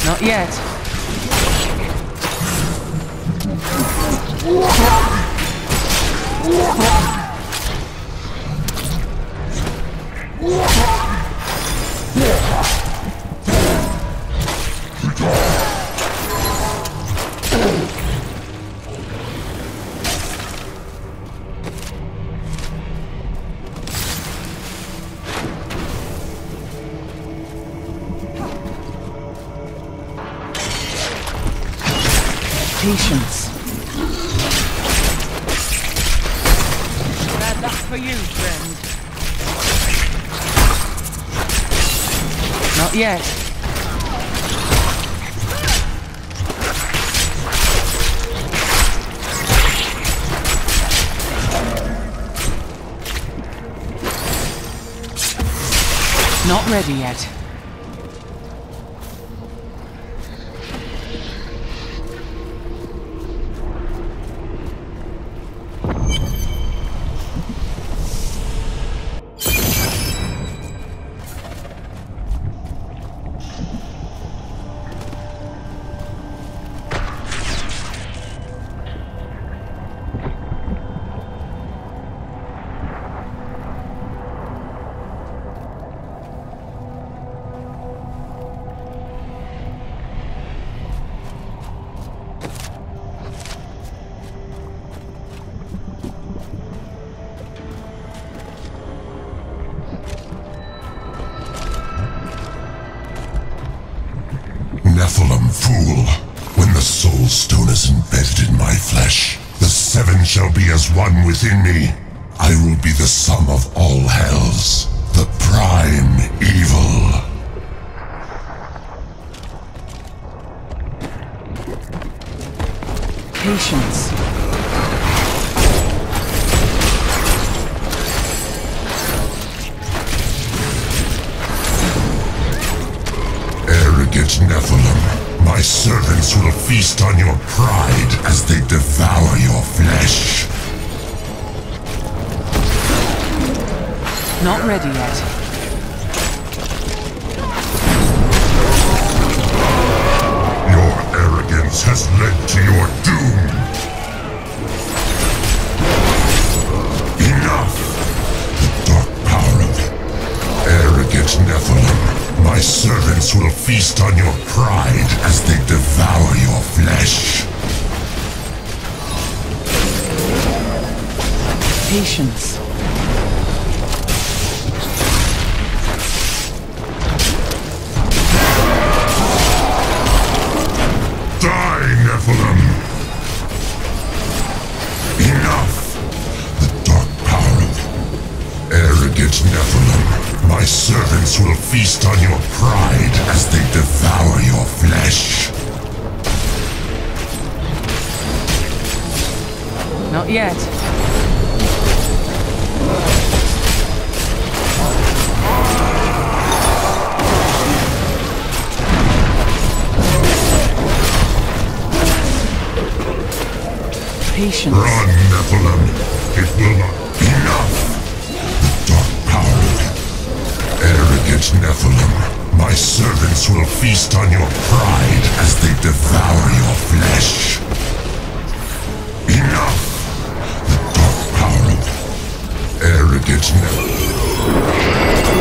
Not yet. Patience. Bad luck for you, friend. Not yet. Not ready yet. Nephilim, fool. When the Soul Stone is embedded in my flesh, the seven shall be as one within me. I will be the sum of all hells, the prime evil. Patience. Arrogant Nephilim, my servants will feast on your pride as they devour your flesh. Not ready yet. Your arrogance has led to your doom. Enough! The dark power of arrogant Nephilim, my servants will feast on your pride as they devour your flesh. Patience. Die, Nephilim! Enough! The dark power of arrogant Nephilim, my servants will feast on your pride as they devour your flesh. Not yet. Patience. Run, Nephilim! It will not... Enough! The dark power of arrogant Nephilim, my servants will feast on your pride as they devour your flesh. Enough! The dark power of arrogant Nephilim.